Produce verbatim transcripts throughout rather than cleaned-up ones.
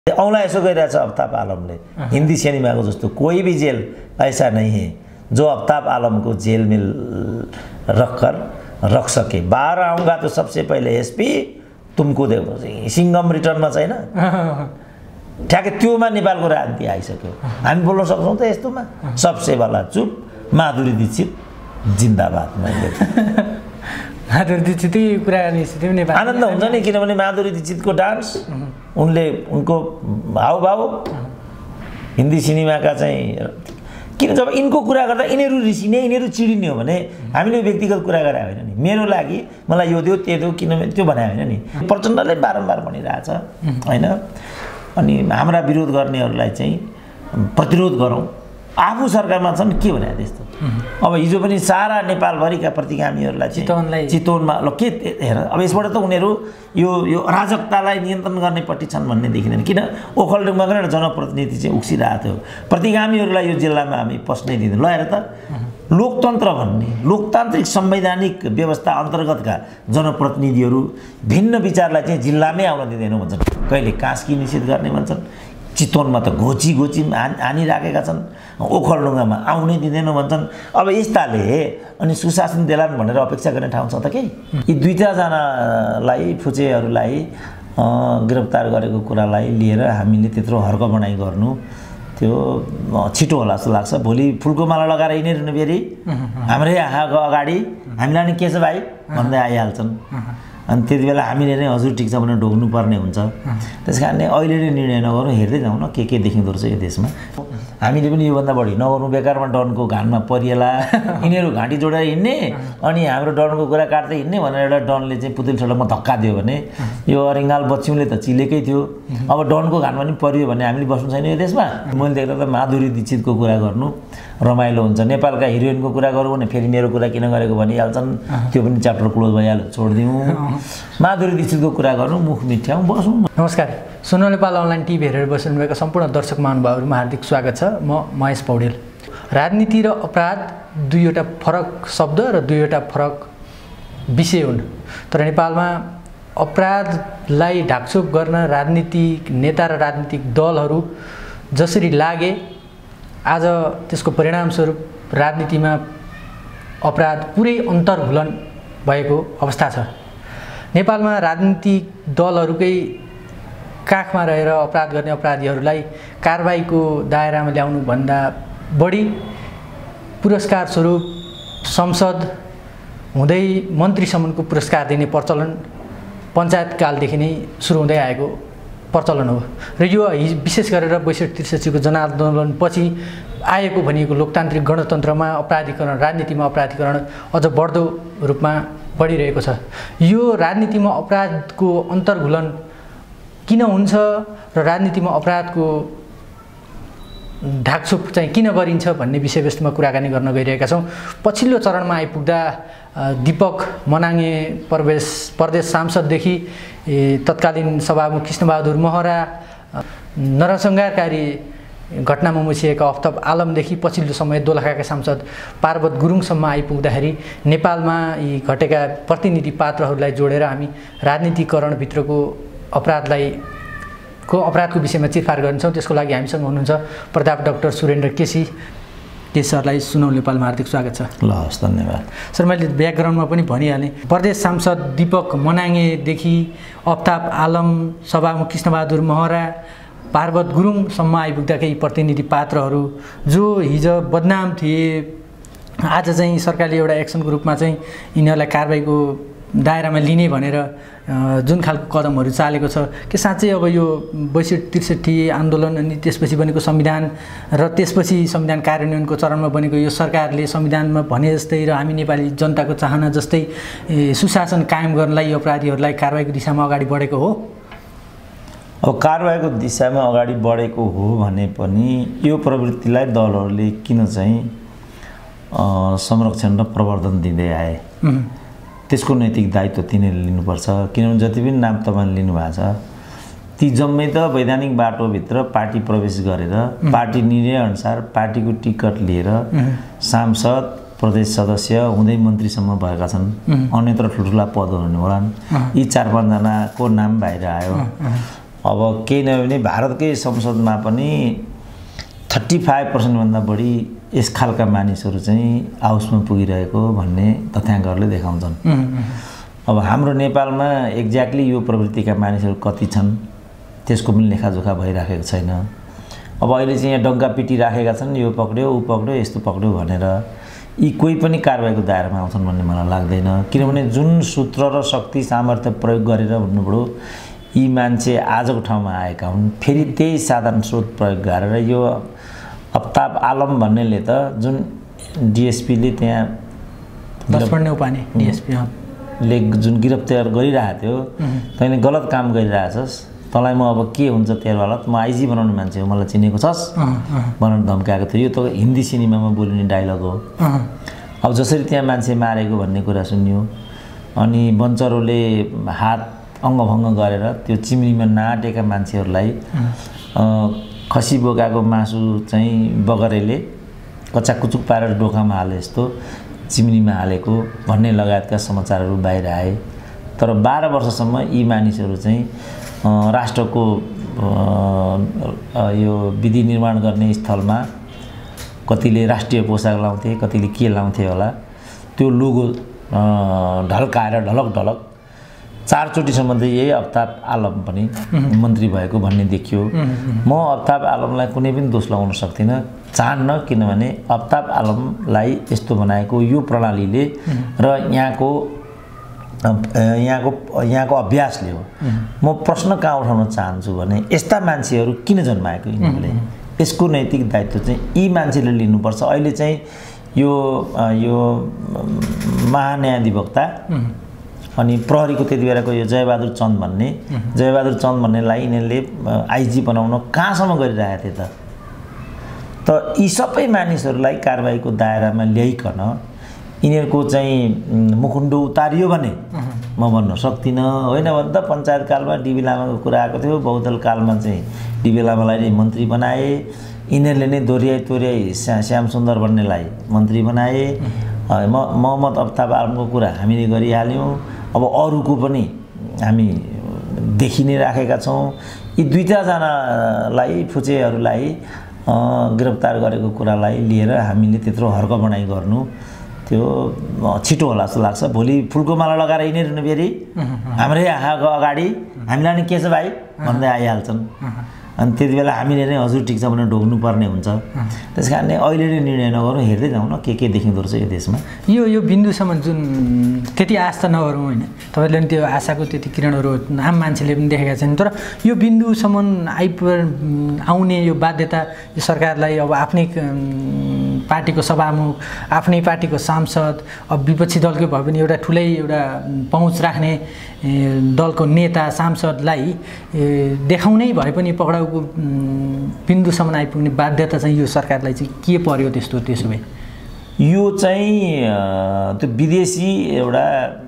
औला ऐसो गरिरहेछ अफ्ताब आलमले हिंदी सिनेमाको जस्तो कोई भी जेल ऐसा नहीं है जो अफ्ताब आलम को जेल में रख कर रख सके। बाहर आऊंगा तो सबसे पहले एसपी तुमको देखो सिंगम रिटर्न में छैन ठ्याक्कै त्योमा नेपालको राजनीति आइसक्यो। हामी बोल्न सक्छौं त यस्तोमा सबसे वाला चुप माधुरी दीक्षित जिन्दाबाद। मैले माधुरी दीक्षितकै कुरा गर्ने स्थितिमा नेपाल आनन्द हुन्छ नि, किनभने माधुरी दीक्षितको डान्स उनले उनको हावभाव हिन्दी सिनेमाका चाहिँ किन जब यिनको कुरा गर्दा यिनीहरू रिसिने यिनीहरू चिडिने हो भने हामीले व्यक्तिगत कुरा गरे होइन नि। मेरो लागि मलाई यो दियो त्यो दियो किन त्यो भने होइन नि। प्रचण्डले बारम्बार भनिरहेछ हैन, अनि हाम्रा विरोध गर्नेहरूलाई चाहिँ प्रतिरोध गरौँ। आफू सरकारमा छन् के भने त्यस्तो। अब हिजो पनि सारा नेपालभरिका प्रतिगामीहरूलाई चितवनलाई चितवनमा ल के हेर, अब यसबाट त उनीहरू यो यो अराजकतालाई नियन्त्रण गर्नेपट्टि छन् भन्ने देखिँदैन। किन ओखलढुङ्गा गएर जनप्रतिनिधि चाहिँ उक्सिरहेको थियो, प्रतिगामीहरूलाई यो जिल्लामा हामी पस्नै दिँदैन। ल हेर त, लोकतन्त्र भन्ने लोकतान्त्रिक संवैधानिक व्यवस्था अन्तर्गतका जनप्रतिनिधिहरू भिन्न विचारलाई चाहिँ जिल्लामै आउन दिँदैनौँ भन्छन्। कहिले कास्की निषेध गर्ने भन्छन्, चितवनमा त घोची घोची हानिराखेका छन्, ओखलढुङ्गामा आउनै दिँदैनौँ भन्छन्। अब यस्ताले अनि सुशासन देलान् भनेर अपेक्षा गर्ने ठाउँ छ त के? यी दुई चारजनालाई फुचेहरूलाई गिरफ्तार गरेको कुरालाई लिएर हामीले त्यत्रो हर्क बनाइ गर्नु त्यो छिटो होला जस्तो लाग्छ। भोलि फुलको माला लगाएर यिनीहरू फेरि हाम्रै आँखाको अगाडि हामीलाई नि के छ भाइ भन्दै आइहाल्छन्। अनि त्यति बेला हामीले नै हजुर ठिक छ भनेर ढोग्नु पर्ने हुन्छ। त्यस कारणले अहिले नै निर्णय नगरौँ, हेर्दै जाउँ न के के देखिँदो रहेछ यो देशमा। हामीले पनि योभन्दा बढी नगर्नु, बेकारमा डनको घानमा परिएला। यिनीहरू घाँटी जोडेर हिँड्ने अनि हाम्रो डनको कुरा काट्दै हिँड्ने भनेर एउटा डनले चाहिँ पुतुल सडकमा धक्का दियो भने यो अरिङ्गाल बच्च्युले त चिलेकै थियो। अब डनको घानमा पनि परियो भने हामीले बस्नु छैन यो देशमा। मैले देख्दा त माधुरी दीक्षितको कुरा गर्नु रमाइलो हुन्छ। नेपालका हिरोइनको कुरा गरौँ भने फेरि मेरो कुरा किन गरेको भनिहाल्छन्, त्यो पनि च्याप्टर क्लोज भइहाल्यो, छोडिदिउँ। माधुरी दीक्षितको कुरा गर्नु, मुख मिठ्याउँ, बसौँ। नमस्कार, सुनो नेपाल अनलाइन टिभी हेरेर बस्नुभएका सम्पूर्ण दर्शक महानुभावहरूमा हार्दिक स्वागत छ। म महेश पौडेल। राजनीति र अपराध दुईवटा फरक शब्द र दुईवटा फरक विषय हुन्, तर नेपालमा अपराधलाई ढाकछोप गर्न राजनीतिक नेता र राजनीतिक दलहरू जसरी लागे आज त्यसको परिणामस्वरूप राजनीतिमा अपराध पुरै अन्तर्घुलन भएको अवस्था छ। नेपालमा राजनीतिक दलहरूकै काखमा रहेर अपराध गर्ने अपराधीहरूलाई कारबाहीको दायरामा ल्याउनु भन्दा बढी पुरस्कार स्वरूप संसद हुँदै मन्त्रीसम्मको पुरस्कार दिने प्रचलन पञ्चायतकालदेखि नै सुरु हुँदै आएको प्रचलन हो। र यो विशेष गरेर बैसठी त्रिसठीको जनआन्दोलनपछि आएको भनिएको लोकतान्त्रिक गणतन्त्रमा अपराधीकरण, राजनीतिमा अपराधीकरण अझ बढ्दो रूपमा बढिरहेको छ। यो राजनीतिमा अपराधको अन्तर्घुलन किन हुन्छ र राजनीतिमा अपराधको ढाकछोप चाहिँ किन गरिन्छ भन्ने विषयवस्तुमा कुराकानी गर्न गइरहेका छौँ। पछिल्लो चरणमा आइपुग्दा दीपक मनाङे प्रवेश प्रदेश सांसददेखि तत्कालीन सभामुख कृष्णबहादुर महरा, नरसंहारकारी घटनामा मुछिएका अफ्ताब आलमदेखि पछिल्लो समय दोलखाका सांसद पार्वत गुरुङसम्म आइपुग्दाखेरि नेपालमा यी घटेका प्रतिनिधि पात्रहरूलाई जोडेर हामी राजनीतिकरणभित्रको अपराधलाई को अपराधको विषयमा चिरफार गर्छौँ। त्यसको लागि हामीसँग हुनुहुन्छ प्रताप डाक्टर सुरेन्द्र केसी। केसी सरलाई सुनौ नेपालमा हार्दिक स्वागत छ। ल हस्, धन्यवाद सर। मैले ब्याकग्राउन्डमा पनि भनिहालेँ, प्रदेश सांसद दीपक मनाङेदेखि अफ्ताब आलम, सभामुख कृष्णबहादुर महरा, पार्वत गुरुङसम्म आइपुग्दा केही प्रतिनिधि पात्रहरू जो हिजो बदनाम थिए, आज चाहिँ सरकारले एउटा एक्सनको रूपमा चाहिँ यिनीहरूलाई कारबाहीको दायरामा लिने भनेर जुन खालको कदमहरू चालेको छ, के साँच्चै अब यो बैसठी त्रिसठी आन्दोलन अनि त्यसपछि बनेको संविधान र त्यसपछि संविधान कार्यान्वयनको चरणमा बनेको यो सरकारले संविधानमा भने जस्तै र हामी नेपाली जनताको चाहना जस्तै सुशासन कायम गर्नलाई यो अपराधीहरूलाई कारबाहीको दिशामा अगाडि बढेको हो? अब कारबाहीको दिशामा अगाडि बढेको हो भने पनि यो प्रवृत्तिलाई दलहरूले किन चाहिँ संरक्षण र प्रवर्धन दिँदै आए, त्यसको नैतिक दायित्व तिनीहरूले लिनुपर्छ। किनभने जति पनि नाम तपाईँले लिनुभएको छ ती जम्मै त वैधानिक बाटोभित्र पार्टी प्रवेश गरेर पार्टी निर्णयअनुसार पार्टीको टिकट लिएर सांसद, प्रदेश सदस्य हुँदै मन्त्रीसम्म भएका छन्। अन्यत्र ठुल्ठुला पदहरू हुने होलान्। यी चार पाँचजनाको नाम बाहिर आयो। अब केही नभए पनि भारतकै संसदमा पनि थर्टी फाइभ पर्सेन्टभन्दा बढी यस खालका मानिसहरू चाहिँ हाउसमा पुगिरहेको भन्ने तथ्याङ्कहरूले देखाउँछन्। अब हाम्रो नेपालमा एक्ज्याक्टली यो प्रवृत्तिका मानिसहरू कति छन् त्यसको पनि लेखाजोखा भइराखेको छैन। अब अहिले चाहिँ यहाँ डङ्गा पिटिराखेका छन्, यो पक्ड्यो ऊ पक्ड्यो यस्तो पक्ड्यो भनेर यी कोही पनि कारबाहीको दायरामा आउँछन् भन्ने मलाई लाग्दैन। किनभने जुन सूत्र र शक्ति सामर्थ्य प्रयोग गरेर भन्नुभयो यी मान्छे आजको ठाउँमा आएका हुन्, फेरि त्यही साधन स्रोत प्रयोग गरेर यो अफ्ताब आलम भन्नेले त जुन डिएसपीले त्यहाँ ले जुन गिरफ्तार गरिरहेको थियो, तैँले गलत काम गरिरहेछस्, तँलाई म अब के हुन्छ तेरो हालत, म आइजी बनाउने मान्छे हो, मलाई चिनेको छस् भनेर धम्काएको थियो। यो त हिन्दी सिनेमामा बोलिने डायलग हो। अब जसरी त्यहाँ मान्छे मारेको भन्ने कुरा सुन्यो, अनि बन्चरोले हात अङ्गभङ्ग गरेर त्यो चिम्नीमा नाटेका मान्छेहरूलाई खसी बोकाको मासु चाहिँ बगरेले कच्चाकुचुक पारेर डोकामा हाले जस्तो चिम्नीमा हालेको भन्ने लगायतका समाचारहरू बाहिर आए। तर बाह्र वर्षसम्म यी मानिसहरू चाहिँ राष्ट्रको यो विधि निर्माण गर्ने स्थलमा कतिले राष्ट्रिय पोसाक लाउँथे, कतिले के लाउँथे होला, त्यो लोगो ढल्काएर ढलक ढलक चारचोटिसम्म चाहिँ यही अफ्ताब आलम पनि मन्त्री भएको भन्ने देखियो। म अफ्ताब आलमलाई कुनै पनि दोष लगाउन सक्दिनँ, चाहन्न, किनभने अफ्ताब आलमलाई यस्तो बनाएको यो प्रणालीले र यहाँको यहाँको यहाँको अभ्यासले हो। म प्रश्न कहाँ उठाउन चाहन्छु भने यस्ता मान्छेहरू किन जन्माएको यिनीहरूले, यसको नैतिक दायित्व चाहिँ यी मान्छेले लिनुपर्छ। अहिले चाहिँ यो यो महान्यायाधिवक्ता अनि प्रहरीको त्यति बेलाको यो जयबहादुर चन्द भन्ने जयबहादुर चन्द भन्नेलाई यिनीहरूले आइजी बनाउन कहाँसम्म गरिरहेको थिए त त यी सबै मानिसहरूलाई कारबाहीको दायरामा ल्याइकन यिनीहरूको चाहिँ मुखुन्डो उतारियो भने म भन्न सक्दिनँ। होइन भने त पञ्चायत कालमा डिबी लामाको कुरा आएको थियो, बहुदल कालमा चाहिँ डिबी लामालाई नै मन्त्री बनाए, यिनीहरूले नै दोहोऱ्याइ तोऱ्याइ श्याम सुन्दर भन्नेलाई मन्त्री बनाए। म मोहम्मद अफ्ताब आलमको कुरा हामीले गरिहाल्यौँ, अब अरूको पनि हामी देखि नै राखेका छौँ। यी दुईटाजनालाई फुचेहरूलाई गिरफ्तार गरेको कुरालाई लिएर हामीले त्यत्रो हर्क बनाइ गर्नु त्यो छिटो होला जस्तो लाग्छ। भोलि फुलको माला लगाएर यिनीहरू फेरि हाम्रै आँखाको अगाडि हामीलाई नि के छ भाइ भन्दै आइहाल्छन्, अनि त्यति बेला हामीले नै हजुर ठिक छ भनेर ढोग्नुपर्ने हुन्छ। त्यस कारणले अहिले नै निर्णय नगरौँ, हेर्दै जाउँ न के के देखिँदो रहेछ यो देशमा। यो यो बिन्दुसम्म जुन त्यति आश त नगरौँ, होइन तपाईँले पनि त्यो आशाको त्यति किरणहरू आम मान्छेले पनि देखेका छन्, तर यो बिन्दुसम्म आइप आउने यो बाध्यता यो सरकारलाई अब आफ्नै पार्टीको सभामुख, आफ्नै पार्टीको सांसद, अब विपक्षी दलकै भए पनि एउटा ठुलै एउटा पहुँच राख्ने दलको नेता सांसदलाई देखाउनै भए पनि पक्राउको बिन्दुसम्म आइपुग्ने बाध्यता चाहिँ यो सरकारलाई चाहिँ के पर्यो त्यस्तो? त्यसो भए यो चाहिँ त्यो विदेशी एउटा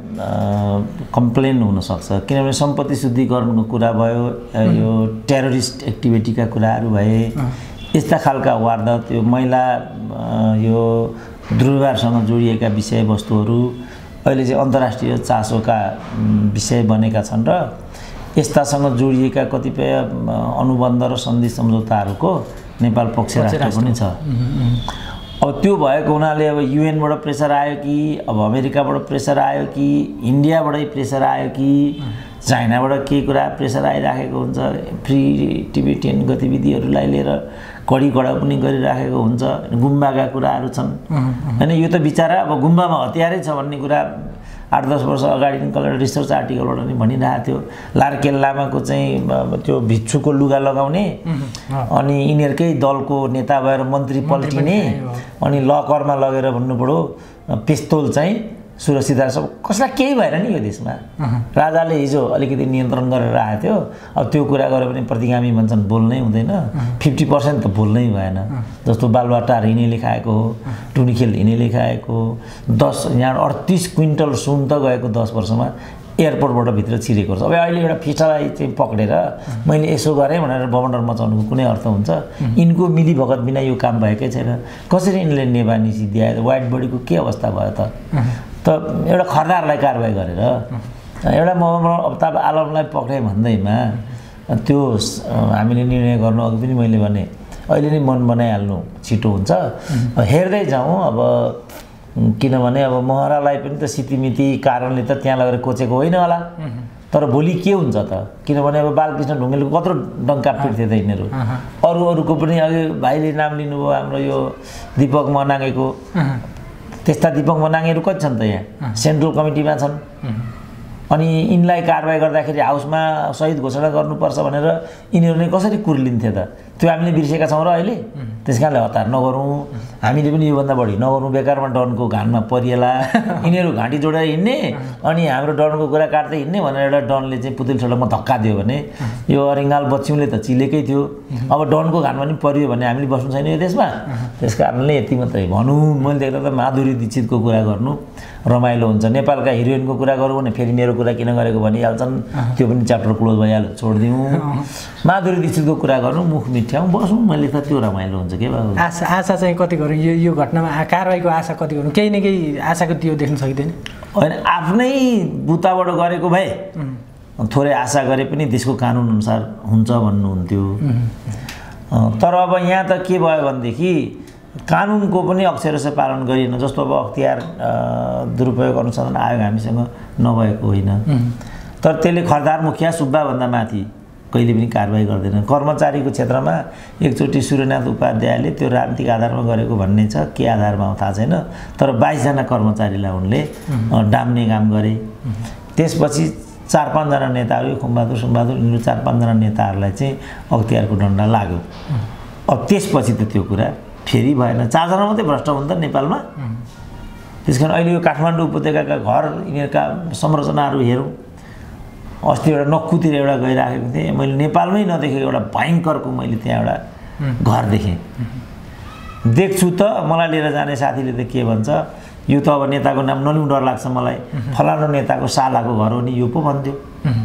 कम्प्लेन हुनसक्छ, किनभने सम्पत्ति शुद्धिकरणको कुरा भयो, यो टेरोरिस्ट एक्टिभिटीका कुराहरू भए, यस्ता खालका वारदात, यो महिला यो दुर्व्यवहारसँग जोडिएका विषयवस्तुहरू अहिले चाहिँ अन्तर्राष्ट्रिय चासोका विषय बनेका छन् र यस्तासँग जोडिएका कतिपय अनुबन्ध र सन्धि सम्झौताहरूको नेपाल पक्ष राष्ट्र पनि छ। अब त्यो भएको हुनाले अब युएनबाट प्रेसर आयो कि, अब अमेरिकाबाट प्रेसर आयो कि, इन्डियाबाटै प्रेसर आयो कि, चाइनाबाट के कुरा प्रेसर आइराखेको हुन्छ, फ्री टिबेटियन गतिविधिहरूलाई लिएर कडी कडा पनि गरिराखेको हुन्छ, गुम्बाका कुराहरू छन्। होइन यो त बिचरा अब गुम्बामा हतियारै छ भन्ने कुरा आठ दस वर्ष अगाडि कसले रिसर्च आर्टिकलबाट नि भनिरहेको थियो। लार्केल लामाको चाहिँ त्यो भिक्षुको लुगा लगाउने अनि यिनीहरूकै दलको नेता भएर मन्त्री पल्टिने, अनि लकरमा लगेर भन्नु पऱ्यो पिस्तोल चाहिँ सुरक्षित सब कसलाई केही भएर नि यो देशमा। राजाले हिजो अलिकति नियन्त्रण गरेर आएको थियो, अब त्यो कुरा गरे पनि प्रतिगामी भन्छन् बोल्नै हुँदैन, फिफ्टी पर्सेन्ट त बोल्नै भएन। जस्तो बालुवाटार यिनीले खाएको हो, टुनीखेल यिनीले खाएको, दस यहाँ अडतिस क्विन्टल सुन त गएको दस वर्षमा एयरपोर्टबाट भित्र छिरेको छ। अब अहिले एउटा फिटालाई चाहिँ पक्रेर मैले यसो गरेँ भनेर बमण्डर मचाउनुको कुनै अर्थ हुन्छ? यिनको मिलीभगत बिना यो काम भएकै छैन। कसरी यिनले नेवानिसी दिए, वाइट बडीको के अवस्था भयो त? त एउटा खरदारलाई कारबाही गरेर एउटा मोहम्मद अफ्ताब आलमलाई पक्रे भन्दैमा त्यो हामीले निर्णय गर्नु अघि पनि मैले भने अहिले नै मन बनाइहाल्नु छिटो हुन्छ हेर्दै जाउँ अब किनभने अब महरालाई पनि त सितिमिति कारणले त त्यहाँ लगेर कोचेको होइन होला तर भोलि के हुन्छ त किनभने अब बालकृष्ण ढुङ्गेलको कत्रो डङ्का पिट्थे त यिनीहरू अरू अरूको पनि अघि भाइले नाम लिनुभयो हाम्रो यो दीपक मनाङेको त्यस्ता दीपक मनाङेहरू कति छन् त यहाँ सेन्ट्रल कमिटीमा छन् अनि यिनलाई कारबाही गर्दाखेरि हाउसमा शहीद घोषणा गर्नुपर्छ भनेर यिनीहरू नै कसरी कुर्लिन्थे त त्यो हामीले बिर्सेका छौँ र अहिले त्यस कारणले हतार नगरौँ हामीले पनि योभन्दा बढी नगरौँ बेकारमा डनको घानमा परिएला यिनीहरू घाँटी जोडेर हिँड्ने अनि हाम्रो डनको कुरा काट्दै हिँड्ने भनेर एउटा डनले चाहिँ पुतुल सडकमा धक्का दियो भने यो अरिङ्गाल बच्च्युले त चिलेकै थियो अब डनको घानमा पनि परियो भने हामीले बस्नु छैन यो देशमा त्यस कारणले यति मात्रै भनौँ मैले देख्दा त माधुरी दीक्षितको कुरा गर्नु रमाइलो हुन्छ नेपालका हिरोइनको कुरा गरौँ भने फेरि मेरो कुरा किन गरेको भनिहाल्छन् त्यो पनि च्याप्टर क्लोज भइहाल्यो छोडिदिउँ माधुरी दीक्षितको कुरा गर्नु मुख मिठ्याउँ बसौँ मैले त त्यो रमाइलो हुन्छ के बाबु आशा आशा चाहिँ कति गरौँ यो यो घटनामा कारबाहीको आशा कति गरौँ केही न केही आशाको त्यो देख्न सकिँदैन होइन आफ्नै बुताबाट गरेको भए थोरै आशा गरे पनि देशको कानुन अनुसार हुन्छ भन्नुहुन्थ्यो तर अब यहाँ त के भयो भनेदेखि कानुनको पनि अक्षरशः पालन गरिएन जस्तो अब अख्तियार दुरुपयोग अनुसन्धान आयोग हामीसँग नभएको होइन तर त्यसले खरदार मुखिया सुब्बाभन्दा माथि कहिले पनि कारबाही गर्दैन कर्मचारीको क्षेत्रमा एकचोटि सूर्यनाथ उपाध्यायले त्यो राजनीतिक आधारमा गरेको भन्ने छ के आधारमा हो थाहा छैन तर बाइसजना कर्मचारीलाई उनले डाम्ने काम गरे त्यसपछि चार पाँचजना नेताहरू खुम्बहादुर सुम्बहादुर यिनीहरू चार पाँचजना नेताहरूलाई चाहिँ अख्तियारको डन्डा लाग्यो अब त्यसपछि त त्यो कुरा फेरि भएन चारजना मात्रै भ्रष्ट हुन् त नेपालमा त्यस कारण अहिले यो काठमाडौँ उपत्यकाका घर यिनीहरूका संरचनाहरू हेरौँ अस्ति एउटा नक्कुतिर एउटा गइराखेको थिएँ मैले नेपालमै नदेखेको एउटा भयङ्करको मैले त्यहाँ एउटा घर देखेँ देख्छु त मलाई लिएर जाने साथीले त के भन्छ यो त अब नेताको नाम नलिउँ डर लाग्छ मलाई फलानु नेताको सालाको घर हो नि यो पो भन्थ्यो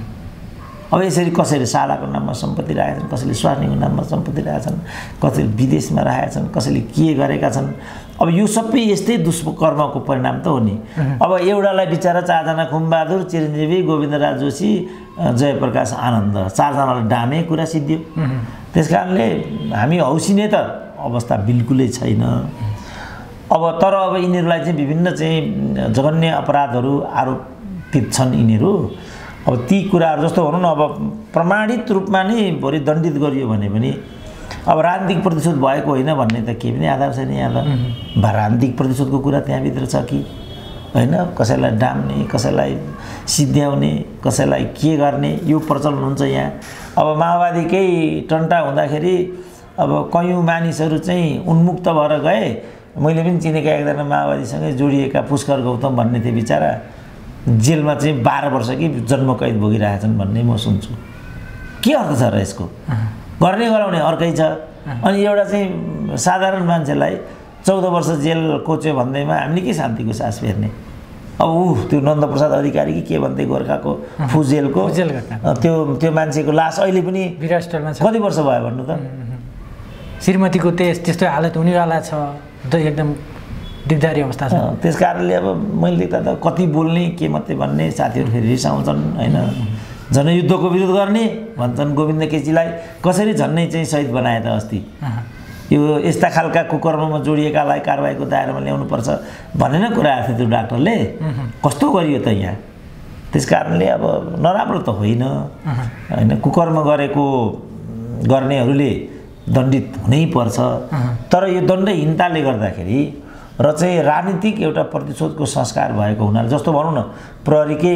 अब यसरी कसैले सालाको नाममा सम्पत्ति राखेका छन् कसैले स्वास्नीको नाममा सम्पत्ति राखेका छन् कसैले विदेशमा राखेका छन् कसैले के गरेका छन् अब यो सबै यस्तै दुष्कर्मको परिणाम त हो नि अब एउटालाई बिचारा चारजना खुम्बहादुर चिरञ्जीवी गोविन्दराज जोशी जयप्रकाश आनन्द चारजनालाई डामे कुरा सिद्धियो त्यस कारणले हामी हौसिने त अवस्था बिल्कुलै छैन अब तर अब यिनीहरूलाई चाहिँ विभिन्न चाहिँ जघन्य अपराधहरू आरोपित छन् यिनीहरू अब ती कुराहरू जस्तो भनौँ न अब प्रमाणित रूपमा नै भोलि दण्डित गरियो भने पनि अब राजनीतिक प्रतिशोध भएको होइन भन्ने त केही पनि आधार छैन यहाँ त राजनीतिक प्रतिशोधको कुरा त्यहाँभित्र छ कि होइन कसैलाई डाम्ने कसैलाई सिद्ध्याउने कसैलाई के गर्ने यो प्रचलन हुन्छ यहाँ अब माओवादीकै टन्टा हुँदाखेरि अब कयौँ मानिसहरू चाहिँ उन्मुक्त भएर गए मैले पनि चिनेका एकजना माओवादीसँगै जोडिएका पुष्कर गौतम भन्ने थिए बिचरा जेलमा चाहिँ बाह्र वर्ष कि जन्म कैद भोगिरहेका छन् भन्ने म सुन्छु के अर्थ छ र यसको गर्ने गराउने अर्कै छ अनि एउटा चाहिँ साधारण मान्छेलाई चौध वर्ष जेल कोच्यो भन्दैमा हामीले के शान्तिको सास फेर्ने अब ऊ त्यो नन्दप्रसाद अधिकारी कि के भन्दै गोर्खाको फुजेलको त्यो त्यो मान्छेको लास अहिले पनि विरासटलमा छ कति वर्ष भयो भन्नु त श्रीमतीको त्यस त्यस्तो हालत हुनेवाला छ एकदम दिगदारी अवस्था छ त्यस कारणले अब मैले देख्दा त कति बोल्ने के मात्रै भन्ने साथीहरू फेरि रिसाउँछन् होइन जनयुद्धको विरोध गर्ने भन्छन् गोविन्द केसीलाई कसरी झन्नै चाहिँ शहीद बनाए त अस्ति यो यस्ता खालका कुकर्ममा जोडिएकालाई कारबाहीको दायरामा ल्याउनुपर्छ भन्ने न कुरा आएको थियो त्यो डाक्टरले कस्तो गरियो त यहाँ त्यस कारणले अब नराम्रो त होइन होइन कुकर्म गरेको गर्नेहरूले दण्डित हुनै पर्छ तर यो दण्डहीनताले गर्दाखेरि र चाहिँ राजनीतिक एउटा प्रतिशोधको संस्कार भएको हुनाले जस्तो भनौँ न प्रहरीकै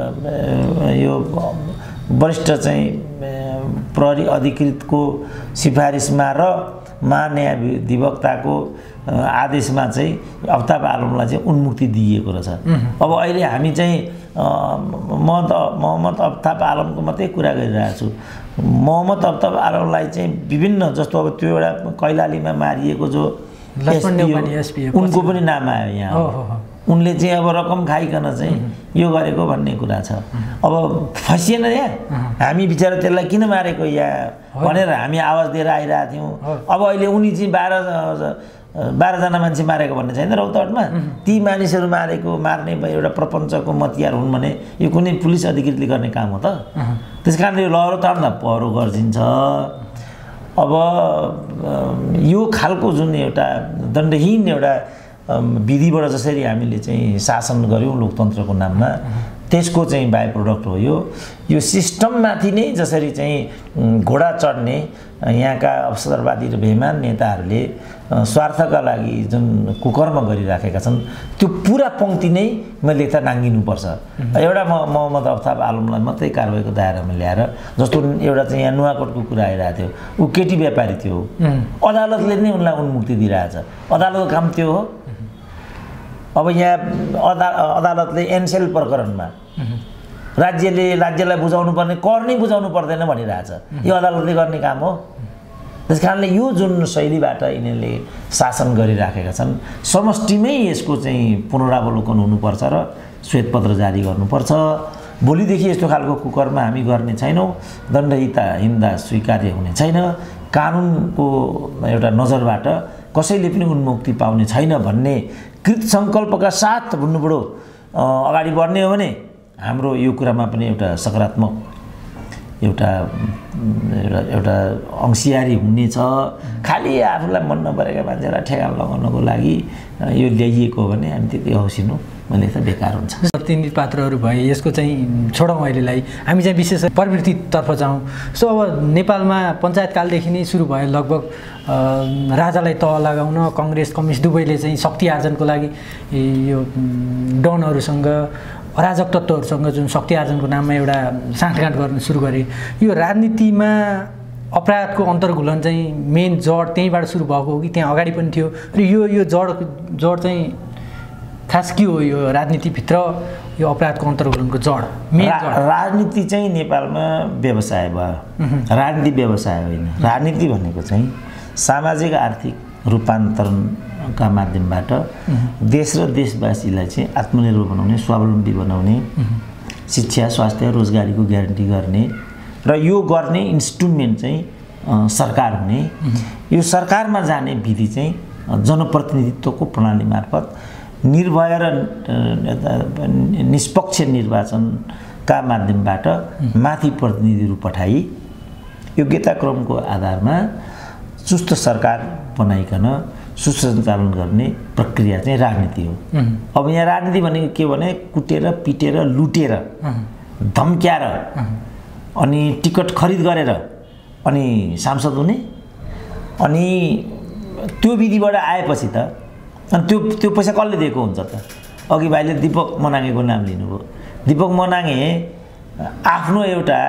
यो वरिष्ठ चाहिँ प्रहरी अधिकृतको सिफारिसमा र महान्यायाधिवक्ताको आदेशमा चाहिँ अफ्ताब आलमलाई चाहिँ उन्मुक्ति दिइएको रहेछ अब अहिले हामी चाहिँ म त मोहम्मद अफ्ताब आलमको मात्रै कुरा गरिरहेको छु मोहम्मद अफ्ताब आलमलाई चाहिँ विभिन्न जस्तो अब त्यो एउटा कैलालीमा मारिएको जो उनको पनि नाम आयो यहाँ उनले चाहिँ अब रकम खाइकन चाहिँ यो गरेको भन्ने कुरा छ अब फसिएन यहाँ हामी बिचरा त्यसलाई किन मारेको यहाँ भनेर हामी आवाज दिएर आइरहेको थियौँ अब अहिले उनी चाहिँ बाह्र बाह्रजना मान्छे मारेको भन्ने छैन रौतहटमा ती मानिसहरू मारेको मार्ने एउटा प्रपञ्चको मतियार हुन् भने यो कुनै पुलिस अधिकृतले गर्ने काम हो त त्यस कारणले लहरो तान्दा पहरो गर्जिन्छ। अब यो खालको जुन एउटा दण्डहीन एउटा विधिबाट जसरी हामीले चाहिँ शासन गऱ्यौँ लोकतन्त्रको नाममा, त्यसको चाहिँ बाई प्रोडक्ट हो यो। यो सिस्टममाथि नै जसरी चाहिँ घोडा चढ्ने यहाँका अवसरवादी र बेइमान नेताहरूले स्वार्थका लागि जुन कुकर्म गरिराखेका छन्, त्यो पुरा पङ्क्ति नै मैले त नाङ्गिनुपर्छ। एउटा म मोहम्मद अफ्ताब आलमलाई मात्रै कारबाहीको दायरामा ल्याएर, जस्तो एउटा चाहिँ यहाँ नुवाकोटको कुरा आइरहेको थियो, ऊ केटी व्यापारी थियो, अदालतले नै उनलाई उन्मुक्ति दिइरहेछ। अदालतको काम त्यो हो। अब यहाँ अदा अदालतले एनसेल प्रकरणमा राज्यले राज्यलाई बुझाउनु पर्ने कर नै बुझाउनु पर्दैन भनिरहेछ। यो अदालतले गर्ने काम हो। त्यस कारणले यो जुन शैलीबाट यिनीहरूले शासन गरिराखेका छन्, समष्टिमै यसको चाहिँ पुनरावलोकन हुनुपर्छ र श्वेतपत्र जारी गर्नुपर्छ। भोलिदेखि यस्तो खालको कुकर्म हामी गर्ने छैनौँ। दण्डहीनता हिन्दा स्वीकार्य हुने छैन। कानुनको एउटा नजरबाट कसैले पनि उन्मुक्ति पाउने छैन भन्ने कृत सङ्कल्पका साथ भन्नुपऱ्यो अगाडि बढ्ने हो भने हाम्रो यो कुरामा पनि एउटा सकारात्मक एउटा एउटा एउटा अंशियारी हुनेछ। खालि आफूलाई मन नपरेका मान्छेलाई ठेगान लगाउनको लागि यो ल्याइएको हो भने हामी त्यति हौसिनु मैले त बेकार हुन्छ। प्रतिनिधि पात्रहरू भए यसको चाहिँ छोडौँ अहिलेलाई, हामी चाहिँ विशेष प्रवृत्तितर्फ जाउँ। सो अब नेपालमा पञ्चायतकालदेखि नै सुरु भयो लगभग राजालाई तह लगाउन कङ्ग्रेस कम्युनिस्ट दुवैले चाहिँ शक्ति आर्जनको लागि यो डनहरूसँग अराजक तत्त्वहरूसँग जुन शक्ति आर्जनको नाममा एउटा साँठगाँठ गर्न सुरु गरे। यो राजनीतिमा अपराधको अन्तर्घुलन चाहिँ मेन जड त्यहीँबाट सुरु भएको हो कि त्यहाँ अगाडि पनि थियो? र यो यो जड जड चाहिँ खास के हो यो राजनीतिभित्र यो अपराधको अन्तर्घुलनको जड मेन जड? राजनीति चाहिँ नेपालमा व्यवसाय भयो। राजनीति व्यवसाय होइन। राजनीति भनेको चाहिँ सामाजिक आर्थिक रूपान्तरणका माध्यमबाट देश र देशवासीलाई चाहिँ आत्मनिर्भर बनाउने, स्वावलम्बी बनाउने, शिक्षा स्वास्थ्य रोजगारीको ग्यारेन्टी गर्ने र यो गर्ने इन्स्ट्रुमेन्ट चाहिँ सरकार हुने। यो सरकारमा जाने विधि चाहिँ जनप्रतिनिधित्वको प्रणाली मार्फत निर्भय र निष्पक्ष निर्वाचनका माध्यमबाट माथि प्रतिनिधिहरू पठाई योग्यता क्रमको आधारमा सुस्त सरकार बनाइकन सुसञ्चालन गर्ने प्रक्रिया चाहिँ राजनीति हो। अब यहाँ राजनीति भनेको के भने कुटेर पिटेर लुटेर धम्क्याएर अनि टिकट खरिद गरेर अनि सांसद हुने। अनि त्यो विधिबाट आएपछि त अनि त्यो त्यो पैसा कसले दिएको हुन्छ त? अघि भाइले दीपक मनाङेको नाम लिनुभयो। दीपक मनाङे आफ्नो एउटा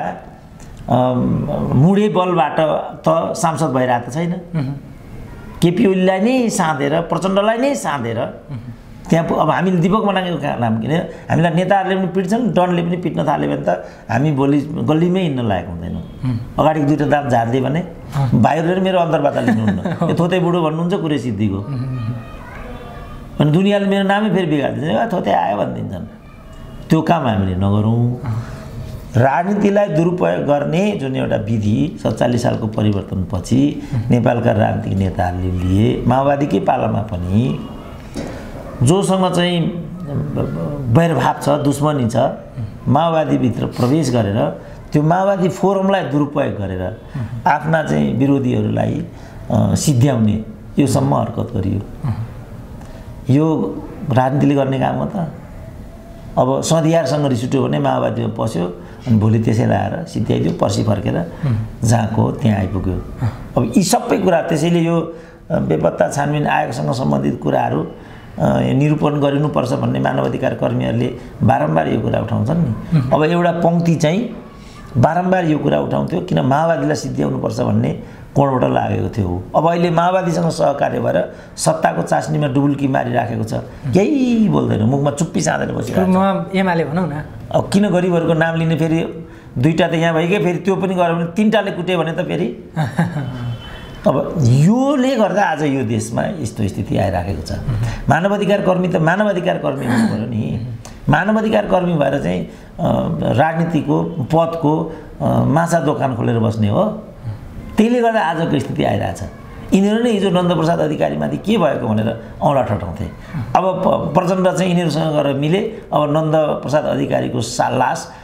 मुडे बलबाट त सांसद भइरहेको त छैन। केपी ओलीलाई नै साँधेर, प्रचण्डलाई नै साँधेर त्यहाँ अब हामीले दीपक मनाङेको नाम किन हामीलाई नेताहरूले पनि पिट्छन्, डनले पनि पिट्न थाल्यो भने त हामी भोलि गल्लीमै हिँड्न लायक हुँदैनौँ। अगाडि दुईवटा दाम झारिदियो भने भाइहरूले मेरो अन्तर्वार्ता लिनुहुन्न, यो थोते बुढो भन्नुहुन्छ कुरै सिद्धिको। अनि दुनियाँले मेरो नामै फेरि बिगारिदिन्छ, थोते आयो भनिदिन्छन्। त्यो काम हामीले नगरौँ। राजनीतिलाई दुरुपयोग गर्ने जुन एउटा विधि सत्तालिस सालको परिवर्तनपछि नेपालका राजनीतिक नेताहरूले लिए, माओवादीकै पालामा पनि जोसँग चाहिँ वैरभाव छ, दुश्मनी छ, माओवादीभित्र प्रवेश गरेर त्यो माओवादी फोरमलाई दुरुपयोग गरेर आफ्ना चाहिँ विरोधीहरूलाई सिद्ध्याउने योसम्म हरकत गरियो। यो राजनीतिले गर्ने काम हो त? अब सधियारसँग रिस उठ्यो भने माओवादीमा पस्यो अनि भोलि त्यसैलाई आएर सिद्ध्याइदियो, पर्सि फर्केर जहाँको त्यहाँ आइपुग्यो। अब यी सबै कुरा, त्यसैले यो बेपत्ता छानबिन आयोगसँग सम्बन्धित कुराहरू निरूपण गरिनुपर्छ भन्ने मानवाधिकार कर्मीहरूले बारम्बार यो कुरा उठाउँछन् नि। अब एउटा पङ्क्ति चाहिँ बारम्बार यो कुरा उठाउँथ्यो किन माओवादीलाई सिद्ध्याउनुपर्छ भन्ने कोणबाट लागेको थियो। अब अहिले माओवादीसँग सहकार्य भएर सत्ताको चास्नीमा डुबुल्की मारिराखेको छ, केही बोल्दैन, मुखमा चुप्पी साँधेर बसिरहेको छ। एमाले भनौँ न, अब किन गरिबहरूको नाम लिने? फेरि दुईवटा त यहाँ भइगयो, फेरि त्यो पनि गऱ्यो भने तिनवटाले कुट्यो भने त फेरि अब योले गर्दा आज यो देशमा यस्तो स्थिति आइराखेको छ। मानवाधिकार कर्मी त मानवाधिकार कर्मी हुनु पऱ्यो नि। मानवाधिकार कर्मी भएर चाहिँ राजनीतिको पदको माछा दोकान खोलेर बस्ने हो? त्यसले गर्दा आजको स्थिति आइरहेछ। यिनीहरू नै हिजो नन्दप्रसाद अधिकारीमाथि के भएको भनेर औँला ठटाउँथे। अब प्रचण्ड चाहिँ यिनीहरूसँग गएर मिले। अब नन्दप्रसाद अधिकारीको सा लास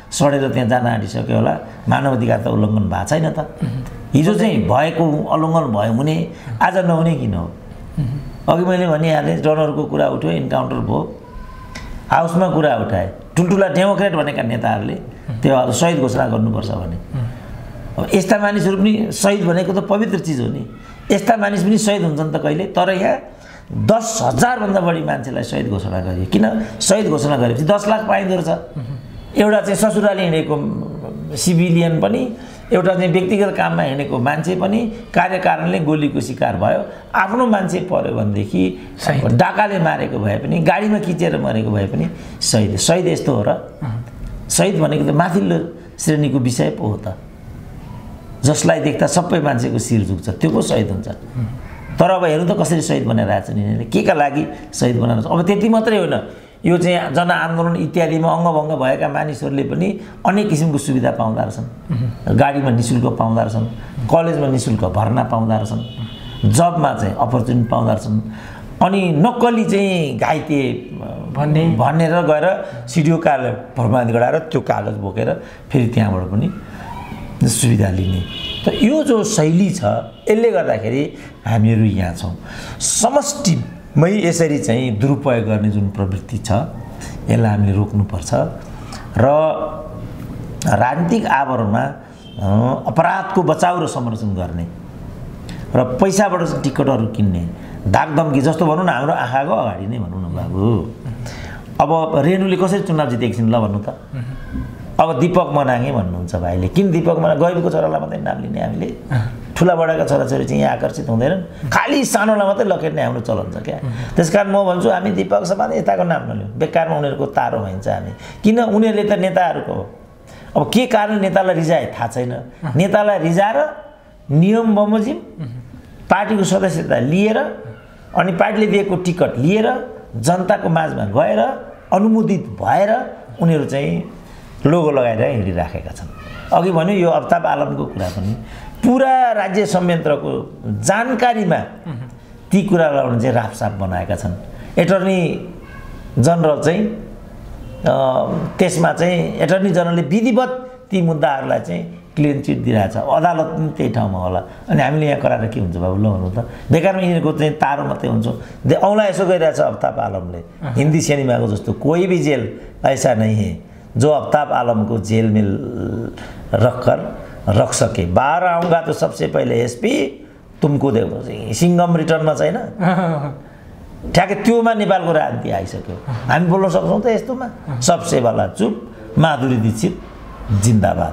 सडेर त्यहाँ जान आँटिसक्यो होला, मानव अधिकार त उल्लङ्घन भएको छैन त। हिजो चाहिँ भएको उल्लङ्घन भयो हुने आज नहुने किन हो? अघि मैले भनिहालेँ, डनरको कुरा उठ्यो, इन्काउन्टर भयो, हाउसमा कुरा उठाए, ठुल्ठुला डेमोक्रेट भनेका नेताहरूले त्यो शहीद घोषणा गर्नुपर्छ भने। अब यस्ता मानिसहरू पनि शहीद भनेको त पवित्र चिज हो नि, यस्ता मानिस पनि शहीद हुन्छन् त कहिले। तर यहाँ दस हजारभन्दा बढी मान्छेलाई शहीद घोषणा गरियो। किन शहीद घोषणा गरेपछि दस लाख पाइँदो रहेछ। एउटा चाहिँ ससुराली हिँडेको सिभिलियन पनि, एउटा चाहिँ व्यक्तिगत काममा हिँडेको मान्छे पनि कार्यकारणले गोलीको शिकार भयो। आफ्नो मान्छे पर्यो भनेदेखि डाकाले मारेको भए पनि, गाडीमा खिचेर मरेको भए पनि शहीद। शहीद यस्तो हो र? शहीद भनेको त माथिल्लो श्रेणीको विषय पो हो त, जसलाई देख्दा सबै मान्छेको शिर झुक्छ, त्यो पो शहीद हुन्छ। तर अब हेर्नु त कसरी शहीद बनाइरहेछ नि, के का लागि शहीद बनाएर। अब त्यति मात्रै होइन, यो चाहिँ जनआन्दोलन इत्यादिमा अङ्गभङ्ग भएका मानिसहरूले पनि अनेक किसिमको सुविधा पाउँदा रहेछन्। गाडीमा निःशुल्क पाउँदा रहेछन्, कलेजमा निःशुल्क भर्ना पाउँदा रहेछन्, जबमा चाहिँ अपर्च्युनिटी पाउँदा रहेछन्। अनि नक्कली चाहिँ घाइते भन्ने भनेर गएर सिडिओ कार्यालय प्रमाणित गराएर त्यो कागज बोकेर फेरि त्यहाँबाट पनि सुविधा लिने। त यो जो शैली छ, यसले गर्दाखेरि हामीहरू यहाँ छौँ। समष्टिमै यसरी चाहिँ दुरुपयोग गर्ने जुन प्रवृत्ति छ, यसलाई हामीले रोक्नुपर्छ र राजनीतिक आवरणमा अपराधको बचाउ र संरक्षण गर्ने र पैसाबाट टिकटहरू किन्ने, धाकधम्की जस्तो भनौँ न, हाम्रो आँखाको अगाडि नै भनौँ न बाबु। अब रेणुले कसरी चुनाव जितेको छिन् ल भन्नु त? अब दिपक मनाङे भन्नुहुन्छ भाइले, किन दिपक मनाङ? गैबको छोरालाई मात्रै नाम लिने हामीले, ठुला बडाका छोराछोरी चाहिँ यहाँ आकर्षित हुँदैनन्, खालि सानोलाई मात्रै लखेट्ने हाम्रो चलन छ क्या। त्यस कारण म भन्छु हामी दिपक समान यताको नाम नलिउँ, बेकारमा उनीहरूको तारो भइन्छ हामी। किन? उनीहरूले त नेताहरूको हो। अब के कारण नेतालाई रिजाए थाहा छैन, नेतालाई रिजाएर नियम बमोजिम पार्टीको सदस्यता लिएर अनि पार्टीले दिएको टिकट लिएर जनताको माझमा गएर अनुमोदित भएर उनीहरू चाहिँ लोगो लगाएर हिँडिराखेका छन्। अघि भन्यो यो अफ्ताब आलमको कुरा पनि पुरा राज्य संयन्त्रको जानकारीमा ती कुरा लगाउन चाहिँ राफसाफ बनाएका छन्। एटर्नी जनरल चाहिँ त्यसमा चाहिँ एटर्नी जनरलले विधिवत ती मुद्दाहरूलाई चाहिँ क्लिन चिट दिइरहेछ, अदालत पनि त्यही ठाउँमा होला। अनि हामीले यहाँ कराएर के हुन्छ बाबु ल भन्नु त? बेकारमा यिनीहरूको चाहिँ तारो मात्रै हुन्छ। औँला यसो गरिरहेछ अफ्ताब आलमले, हिन्दी सिनेमाको जस्तो कोही भी जेल ऐसा नहीं है जो अफ्ताब आलम को जेल में रख कर रख सके, बाहर आऊँगा तो सबसे पहले एसपी तुमको देखो, सिङ्गम रिटर्नमा छैन ठ्याक्कै त्योमा नेपालको राजनीति आइसक्यो। हामी बोल्न सक्छौँ त यस्तोमा? सबसे भला चुप, माधुरी दीक्षित जिन्दाबाद।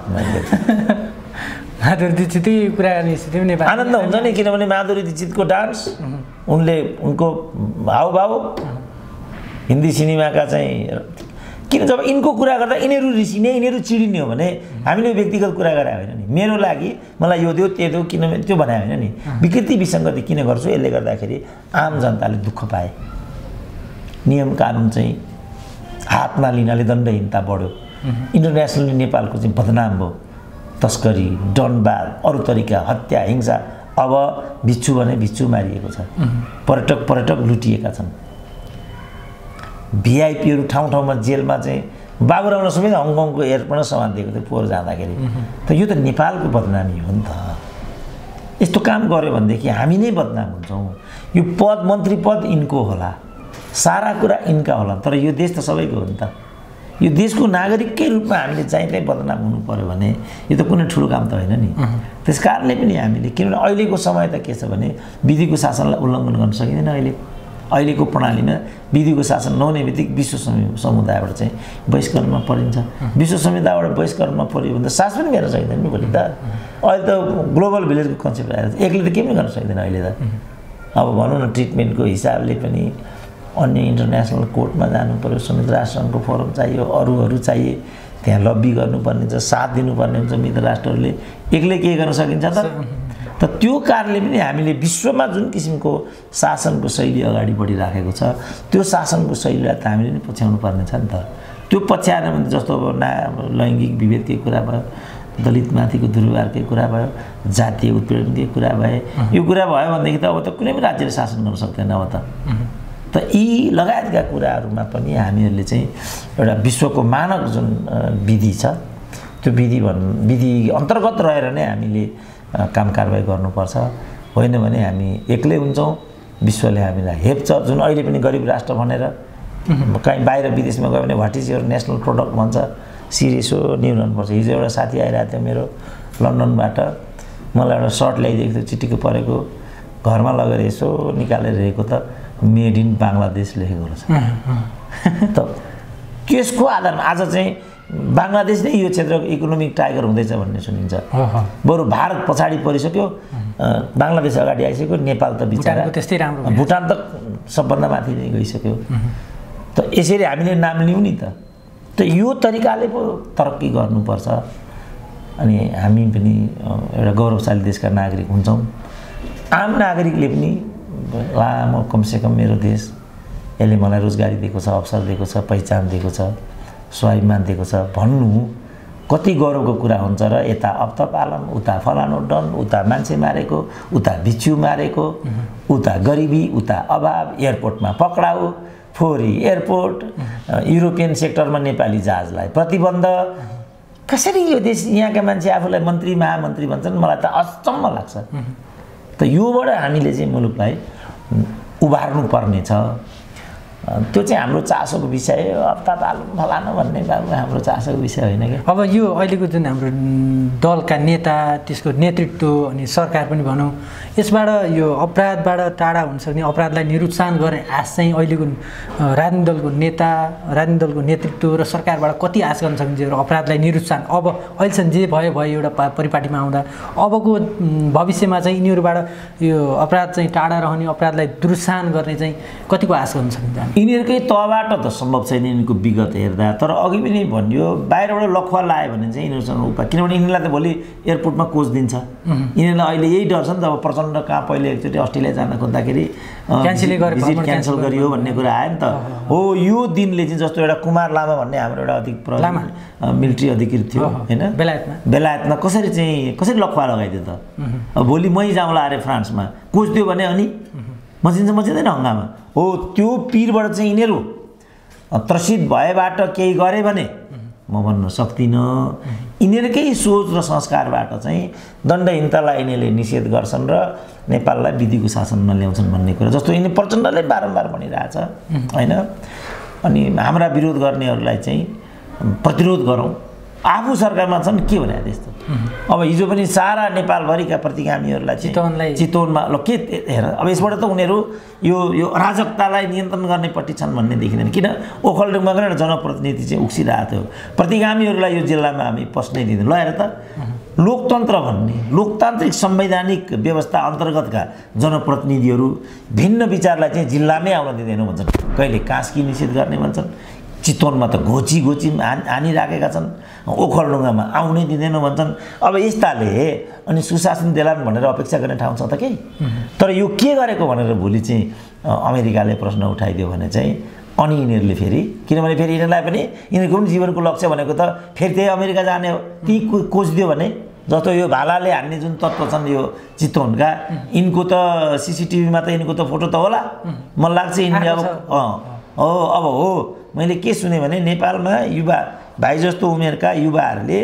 माधुरी दीक्षितकै कुरा गर्ने स्थितिमा नेपाल आनन्द हुन्छ नि, किनभने माधुरी दीक्षितको डान्स, उनले उनको हावभाव हिन्दी सिनेमाका चाहिँ, किन जब यिनको कुरा गर्दा यिनीहरू रिसिने, यिनीहरू चिडिने हो भने हामीले व्यक्तिगत कुरा गरे होइन नि। मेरो लागि मलाई यो दियो त्यो दियो किन त्यो भने होइन नि। विकृति विसङ्गति किन गर्छु? यसले गर्दाखेरि आम जनताले दुःख पाए, नियम कानुन चाहिँ हातमा लिनाले दण्डहीनता बढ्यो, इन्टरनेसनली नेपालको चाहिँ बदनाम भयो, तस्करी, डनबाद, अरू तरिका, हत्या, हिंसा। अब बिच्छु भने बिच्छु मारिएको छ, पर्यटक पर्यटक लुटिएका छन्, भिआइपीहरू ठाउँ ठाउँमा जेलमा चाहिँ बाबुरामलाई समेत हङकङको एयरपोर्टमा सामान दिएको थियो पोहोर जाँदाखेरि। त यो त नेपालको बदनामी हो नि त। यस्तो काम गर्यो भनेदेखि हामी नै बदनाम हुन्छौँ। यो पद मन्त्री पद यिनको होला, सारा कुरा यिनका होला, तर यो देश त सबैको हो नि त। यो देशको नागरिककै रूपमा हामीले चाहिँ चाहिँ बदनाम हुनु पर्यो भने यो त कुनै ठुलो काम त होइन नि। त्यस कारणले पनि हामीले, किनभने अहिलेको समय त के छ भने विधिको शासनलाई उल्लङ्घन गर्न सकिँदैन। अहिले अहिलेको प्रणालीमा विधिको शासन नहुने बित्तिकै विश्व समुदायबाट चाहिँ बहिष्करणमा परिन्छ। विश्व समुदायबाट बहिष्करणमा पऱ्यो भने त सास पनि गर्न सकिँदैन नि भोलि त। अहिले त ग्लोबल भिलेजको कन्सेप्ट आएर एक्लै त केही पनि गर्न सकिँदैन अहिले त। अब भनौँ न ट्रिटमेन्टको हिसाबले पनि अन्य इन्टरनेसनल कोर्टमा जानु पऱ्यो, संयुक्त राष्ट्रसङ्घको फोरम चाहियो, अरूहरू चाहिए, त्यहाँ लब्बी गर्नुपर्ने हुन्छ, साथ दिनुपर्ने हुन्छ मित्र राष्ट्रहरूले। एक्लै के गर्न सकिन्छ त? त त्यो कारणले पनि हामीले विश्वमा जुन किसिमको शासनको शैली अगाडि बढिराखेको छ, त्यो शासनको शैलीलाई त हामीले नै पछ्याउनु पर्ने छ नि त। त्यो पछ्याएन भने जस्तो अब ना लैङ्गिक विभेदकै कुरा भयो, दलितमाथिको दुर्व्यवहारकै कुरा भयो, जातीय उत्पीडनकै कुरा भए, यो कुरा भयो भनेदेखि त अब त कुनै पनि राज्यले शासन गर्न सक्दैन अब त। त यी लगायतका कुराहरूमा पनि हामीहरूले चाहिँ एउटा विश्वको मानक जुन विधि छ त्यो विधि भन् विधि अन्तर्गत रहेर नै हामीले काम कारबाही गर्नुपर्छ। होइन भने हामी एक्लै हुन्छौँ, विश्वले हामीलाई हेप्छ। जुन अहिले पनि गरिब राष्ट्र भनेर कहीँ बाहिर विदेशमा गयो भने what is your national product भन्छ, सिरियस हो न्युरोनपर्छ। हिजो एउटा साथी आइरहेको थियो मेरो लन्डनबाट, मलाई एउटा सर्ट ल्याइदिएको थियो चिटिक्क परेको, घरमा लगेर यसो निकालेर हेरेको त मेड इन बाङ्लादेश लेखेको रहेछ। त त्यसको आधारमा आज चाहिँ बाङ्लादेश नै यो क्षेत्रको इकोनोमिक टाइगर हुँदैछ भन्ने सुनिन्छ। बरु भारत पछाडि परिसक्यो, बाङ्लादेश अगाडि आइसक्यो, नेपाल त बिचरा त्यस्तै राम्रो, भुटान त सबभन्दा माथि नै गइसक्यो। त यसरी हामीले नाम लिउँ नि त। त यो तरिकाले पो तरक्की गर्नुपर्छ। अनि हामी पनि एउटा गौरवशाली देशका नागरिक हुन्छौँ। आम नागरिकले पनि लामो कमसेकम मेरो देश यसले मलाई रोजगारी दिएको छ, अवसर दिएको छ, पहिचान दिएको छ, स्वाभिमान दिएको छ भन्नु कति गौरवको कुरा हुन्छ र यता अप्तपालन, उता फलानो डन, उता मान्छे मारेको, उता बिच्छु मारेको, उता गरिबी, उता अभाव, एयरपोर्टमा पक्राउ, फोहोरी एयरपोर्ट, युरोपियन सेक्टरमा नेपाली जहाजलाई प्रतिबन्ध। कसरी यो देश यहाँका मान्छे आफूलाई मन्त्री महामन्त्री भन्छन्, मलाई त अचम्म लाग्छ। त योबाट हामीले चाहिँ मुलुकलाई उभार्नु पर्ने छ। त्यो चाहिँ हाम्रो चासोको विषय हो। हप्ता पालु फलानु भन्ने बाबु हाम्रो चासोको विषय होइन कि। अब यो अहिलेको जुन हाम्रो दलका नेता, त्यसको नेतृत्व अनि सरकार पनि भनौँ, यसबाट यो अपराधबाट टाढा हुन सक्ने, अपराधलाई निरुत्सान गर्ने आश चाहिँ अहिलेको राजनीतिक दलको नेता, राजनीतिक दलको नेतृत्व र सरकारबाट कति आश गर्न सकिन्छ र अपराधलाई निरुत्सान? अब अहिलेसम्म जे भयो भयो एउटा परिपाटीमा आउँदा अबको भविष्यमा चाहिँ यिनीहरूबाट यो अपराध चाहिँ टाढा रहने, अपराधलाई दुरुत्सान गर्ने चाहिँ कतिको आश गर्न सकिन्छ? यिनीहरूकै तहबाट त सम्भव छैन यिनीहरूको विगत हेर्दा। तर अघि पनि भनियो बाहिरबाट लखुवा लायो भने चाहिँ यिनीहरूसँग उपाय, किनभने यिनीहरूलाई त भोलि एयरपोर्टमा कोच दिन्छ। यिनीहरूलाई अहिले यही डर छ नि त। अब प्रचण्ड कहाँ पहिले एकचोटि अस्ट्रेलिया जान खोज्दाखेरि भिजिट क्यान्सल गरियो भन्ने कुरा आयो नि त। हो यो दिनले चाहिँ जस्तो एउटा कुमार लामा भन्ने हाम्रो एउटा अधिक मिलिट्री अधिकृत थियो होइन, बेलायतमा बेलायतमा कसरी चाहिँ कसरी लखुवा लगाइदियो त। अब भोलि मै जाउँला अरे फ्रान्समा, कोच दियो भने अनि मचिन्छ मचिँदैन हङ्गामा। हो त्यो पिरबाट चाहिँ यिनीहरू त्रसित भएबाट केही गरे भने म भन्न सक्दिनँ। यिनीहरूकै सोच र संस्कारबाट चाहिँ दण्डहीनतालाई यिनीहरूले निषेध गर्छन् र नेपाललाई विधिको शासनमा ल्याउँछन् भन्ने कुरा जस्तो यिनी प्रचण्डले बारम्बार भनिरहेछ होइन। अनि हाम्रा विरोध गर्नेहरूलाई चाहिँ प्रतिरोध गरौँ। आफू सरकारमा छन् के भने त्यस्तो। अब हिजो पनि सारा नेपालभरिका प्रतिगामीहरूलाई चाहिँ चितवनमा ल के हेर, अब यसबाट त उनीहरू यो यो अराजकतालाई नियन्त्रण गर्नेपट्टि छन् भन्ने देखिँदैन। किन ओखलढुङमा पनि एउटा जनप्रतिनिधि चाहिँ उक्सिरहेको थियो, प्रतिगामीहरूलाई यो जिल्लामा हामी पस्नै दिँदैन। ल हेर त, लोकतन्त्र भन्ने लोकतान्त्रिक संवैधानिक व्यवस्था अन्तर्गतका जनप्रतिनिधिहरू भिन्न विचारलाई चाहिँ जिल्लामै आउन दिँदैनौँ भन्छन्। कहिले कास्की निषेध गर्ने भन्छन्, चितवनमा त घोची घोची हानिराखेका छन्, ओखलढुङ्गामा आउनै दिँदैनौँ भन्छन्। अब यस्ताले अनि सुशासन देलान् भनेर अपेक्षा गर्ने ठाउँ छ त केही। तर यो के गरेको भनेर भोलि चाहिँ अमेरिकाले प्रश्न उठाइदियो भने चाहिँ अनि यिनीहरूले फेरि, किनभने फेरि यिनीहरूलाई पनि यिनीहरूको पनि जीवनको लक्ष्य भनेको त फेरि त्यही अमेरिका जाने हो। ती कोचिदियो भने जस्तो यो भालाले हान्ने जुन तत्त्व छन् यो चितवनका, यिनको त सिसिटिभीमा त यिनको त फोटो त होला। मलाई लाग्छ यिनले अब अँ हो अब हो मैले के सुने भने नेपालमा युवा भाइ जस्तो उमेरका युवाहरूले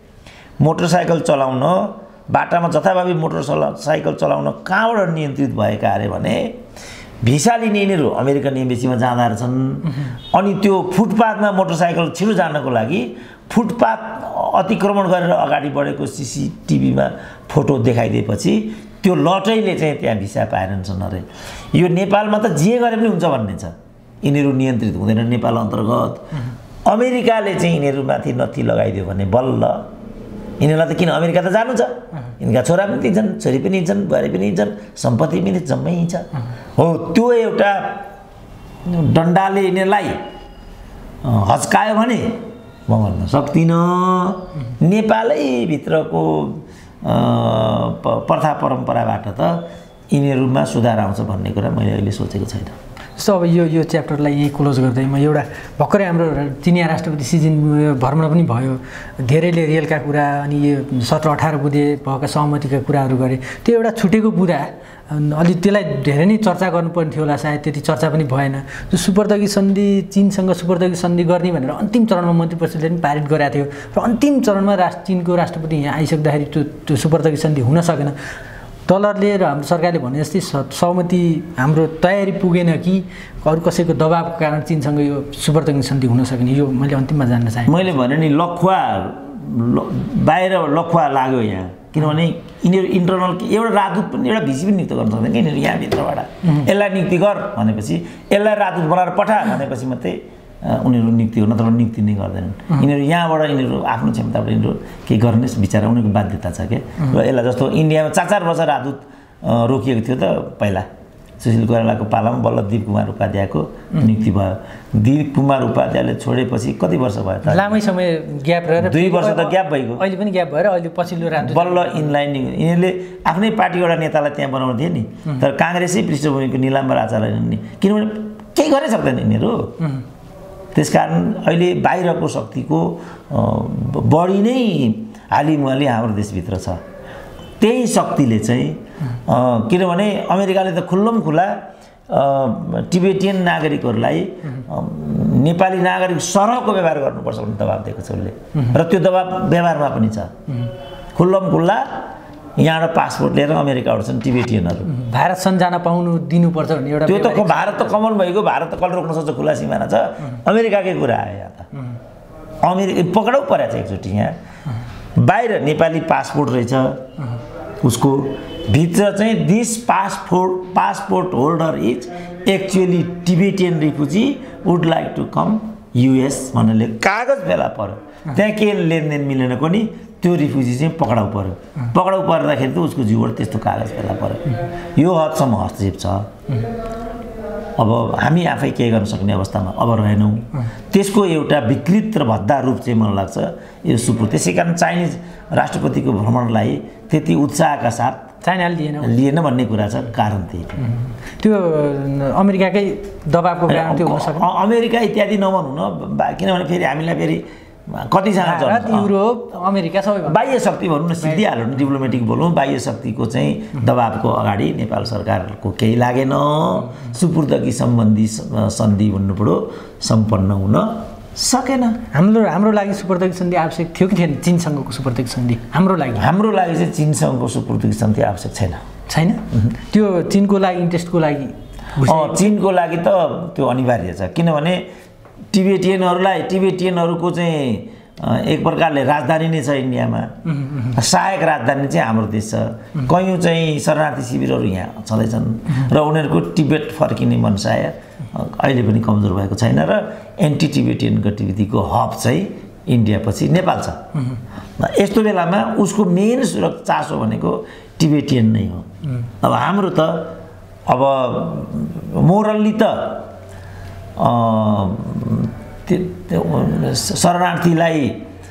मोटरसाइकल चलाउन, बाटामा जथाभावी मोटरसाइकल चलाउन कहाँबाट नियन्त्रित भएका अरे भने भिसा लिने यिनीहरू अमेरिकन एम्बेसीमा जाँदा रहेछन्। अनि त्यो फुटपाथमा मोटरसाइकल छिटो जानको लागि फुटपाथ अतिक्रमण गरेर अगाडि बढेको सिसिटिभीमा फोटो देखाइदिएपछि त्यो लटैले चाहिँ त्यहाँ भिसा पाएनन् अरे। यो नेपालमा त जे गरे पनि हुन्छ भन्ने छ, यिनीहरू नियन्त्रित हुँदैन नेपाल अन्तर्गत। अमेरिकाले चाहिँ यिनीहरूमाथि नथी लगाइदियो भने बल्ल यिनीहरूलाई त किन अमेरिका त जानु छ, यिनका छोरा पनि दिन्छन्, छोरी पनि हिँड्छन्, बुहारी पनि हिँड्छन्, सम्पत्ति पनि जम्मै हिँड्छ। हो त्यो एउटा डन्डाले यिनीहरूलाई हच्कायो भने म भन्न सक्दिनँ नेपालै भित्रको प्रथा परम्पराबाट त यिनीहरूमा सुधार आउँछ भन्ने कुरा मैले अहिले सोचेको छैन। जस्तो अब यो यो च्याप्टरलाई यहीँ क्लोज गर्दै म एउटा भर्खरै हाम्रो चिनिया राष्ट्रपति सी जिनभर्मण पनि भयो, धेरैले रेलका कुरा अनि यो सत्र अठार बुँदे भएका सहमतिका कुराहरू गरे। त्यो एउटा छुटेको बुँदा अलि त्यसलाई धेरै नै चर्चा गर्नुपर्ने थियो होला, सायद त्यति चर्चा पनि भएन। जो सुपुर्दगी सन्धि चिनसँग सुपुर्दगी सन्धि गर्ने भनेर अन्तिम चरणमा मन्त्री परिषदले पनि पारित गरेको थियो र अन्तिम चरणमा राष्ट्र चिनको राष्ट्रपति यहाँ आइसक्दाखेरि त्यो त्यो सुपुर्दगी सन्धि हुन सकेन। डलरले र हाम्रो सरकारले भने जस्तै सहमति हाम्रो तयारी पुगेन कि अरू कसैको दबावको कारण चिनसँग यो सुपुर्दगी सन्धि हुन सकेन, यो मैले अन्तिममा जान्न चाहेँ। मैले भने नि लखुवा बाहिर लखुवा लाग्यो यहाँ, किनभने यिनीहरू इन्टरनल एउटा राजदूत पनि एउटा भिसी पनि नियुक्त गर्न सक्दैन कि यिनीहरू यहाँभित्रबाट यसलाई नियुक्ति गर भनेपछि, यसलाई राजदूत बनाएर पठा भनेपछि मात्रै उनीहरू नियुक्ति हो, नत्र नियुक्ति नै गर्दैनन्। यिनीहरू यहाँबाट यिनीहरू आफ्नो क्षमताबाट यिनीहरू केही गर्ने विचार उनीहरूको बाध्यता छ क्या। र यसलाई जस्तो इन्डियामा चार चार वर्ष राजदूत रोकिएको थियो त पहिला, सुशील कोइरालाको पालामा बल्ल दिप कुमार उपाध्यायको नियुक्ति भयो। दिप कुमार उपाध्यायले छोडेपछि कति वर्ष भयो त? लामै समय ग्याप रहेर दुई वर्ष त ग्याप भइगयो, अहिले पनि ग्याप भएर अहिले पछिल्लो राजदूत बल्ल इनलाइन यिनीहरूले आफ्नै पार्टीबाट नेतालाई त्यहाँ बनाउनु थियो नि, तर काङ्ग्रेसै पृष्ठभूमिको निलाम्बर आचार्य नि, किनभने केही गर्नै सक्दैन यिनीहरू। त्यसकारण अहिले बाहिरको शक्तिको बढी नै हालिमुहाली हाम्रो देशभित्र छ। त्यही शक्तिले चाहिँ किनभने अमेरिकाले त खुल्लम खुल्ला टिबेटियन नागरिकहरूलाई नेपाली नागरिक सरहको व्यवहार गर्नुपर्छ भन्ने दबाब दिएको छ उसले, र त्यो दबाब व्यवहारमा पनि छ। खुल्लम खुल्ला यहाँबाट पासपोर्ट लिएर अमेरिका उठ्छन् टिबेटियनहरू, भारतसम्म जान पाउनु दिनुपर्छ भन्ने एउटा त्यो त भारत त कमन भइगयो, भारत त कसले रोक्न सक्छ, खुला सिमाना छ। अमेरिकाकै कुरा आयो यहाँ त, अमेरिका पक्राउ परेको छ एकचोटि। यहाँ बाहिर नेपाली पासपोर्ट रहेछ उसको, भित्र चाहिँ this passport passport holder is actually Tibetan refugee would like to come US भन्नाले कागज फेला पर्यो, त्यहाँ के लेनदेन मिलेन पनि त्यो रिफ्युजी चाहिँ पक्राउ पर्यो। पक्राउ पर्दाखेरि त उसको जिउबाट त्यस्तो कागज फेला पर्यो। यो हदसम्म हस्तक्षेप छ। अब हामी आफै केही गर्न सक्ने अवस्थामा अब रहेनौँ। त्यसको एउटा विकृत र भद्दा रूप चाहिँ मलाई लाग्छ यो सुपुर। त्यसै कारण चाइनिज राष्ट्रपतिको भ्रमणलाई त्यति उत्साहका साथ चाइनाले लिएन लिएन भन्ने कुरा छ। कारण त्यही त्यो अमेरिकाकै दबावको कारण त्यो हुन सक्छ। अमेरिका इत्यादि नभनौँ न, किनभने फेरि हामीलाई फेरि कतिजना भारत युरोप अमेरिका सबै बाह्य शक्ति भनौँ न, सिद्धिहाल्यो नि, डिप्लोमेटिक बोलौँ, बाह्य शक्तिको चाहिँ दबावको अगाडि नेपाल सरकारको केही लागेन। सुपुर्दगी सम्बन्धी सन्धि भन्नु पऱ्यो सम्पन्न हुन सकेन। हाम्रो हाम्रो लागि सुपुर्दगी सन्धि आवश्यक थियो कि थिएन? चिनसँगको सुपुर्दगी सन्धि हाम्रो लागि हाम्रो लागि चाहिँ चिनसँगको सुपुर्दगी सन्धि आवश्यक छैन छैन त्यो चिनको लागि इन्ट्रेस्टको लागि चिनको लागि त त्यो अनिवार्य छ। किनभने टिबेटियनहरूलाई टिबेटियनहरूको चाहिँ एक प्रकारले राजधानी नै छ इन्डियामा, सहायक राजधानी चाहिँ हाम्रो देश छ। कयौँ चाहिँ शरणार्थी शिविरहरू यहाँ छँदैछन् र उनीहरूको टिबेट फर्किने मनसाय अहिले पनि कमजोर भएको छैन र एन्टी टिबेटियन गतिविधिको हब चाहिँ इन्डियापछि नेपाल छ। यस्तो बेलामा उसको मेन सुरक्षा चासो भनेको टिबेटियन नै हो। अब हाम्रो त अब मोरल्ली त शरणार्थीलाई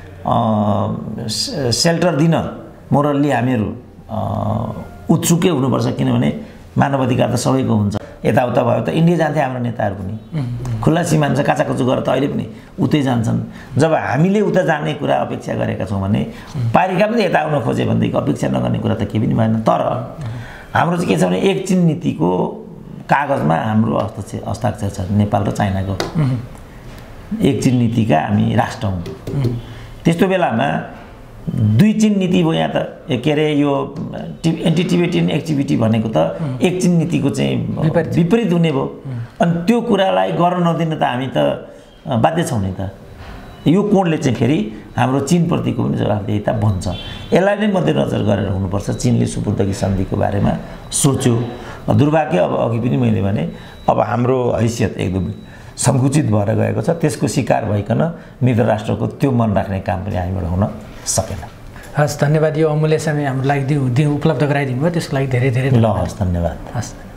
सेल्टर दिन मोरल्ली हामीहरू उत्सुकै हुनुपर्छ। किनभने मानव अधिकार त सबैको हुन्छ। यताउता भयो त इन्डिया जान्थे हाम्रो नेताहरू पनि, खुल्ला सीमा छ, काचाकुचु गरेर त अहिले पनि उतै जान्छन्। जब हामीले उता जाने कुरा अपेक्षा गरेका छौँ भने पारिका पनि यता आउन खोजे भनेदेखि अपेक्षा नगर्ने कुरा त केही पनि भएन। तर हाम्रो चाहिँ के छ भने एक चिन नीतिको कागजमा हाम्रो हस्ताक्षर हस्ताक्षर छ, नेपाल र चाइनाको एक चिन नीतिका हामी राष्ट्र हौँ। त्यस्तो बेलामा दुई चिन नीति भयो यहाँ त के अरे यो एन्टी टिबेटियन एक्टिभिटी भनेको त एक चिन नीतिको चाहिँ विपरीत हुने भयो। अनि त्यो कुरालाई गर्न नदिन त हामी त बाध्य छौँ नि त। यो कोणले चाहिँ फेरि हाम्रो चिनप्रतिको पनि जवाफदेहिता बन्छ। यसलाई नै मध्यनजर गरेर हुनुपर्छ। चिनले सुपुर्दगी सन्धिको बारेमा सोच्यो। दुर्भाग्य अब अघि पनि मैले भने अब हाम्रो हैसियत एकदम सङ्कुचित भएर गएको छ। त्यसको शिकार भइकन मित्र राष्ट्रको त्यो मन राख्ने काम पनि हामीबाट हुन सकेन। हस्, धन्यवाद। यो अमूल्य समय हाम्रो लागि दिनु उपलब्ध गराइदिनु भयो त्यसको लागि धेरै धेरै ल हस्, धन्यवाद। हस्।